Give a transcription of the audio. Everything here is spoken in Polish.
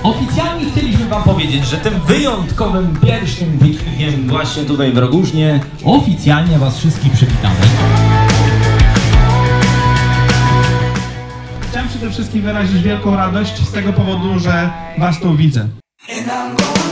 Oficjalnie chcieliśmy wam powiedzieć, że tym wyjątkowym pierwszym piknikiem właśnie tutaj w Rogoźnie oficjalnie was wszystkich przywitamy. Chciałem przede wszystkim wyrazić wielką radość z tego powodu, że was tu widzę.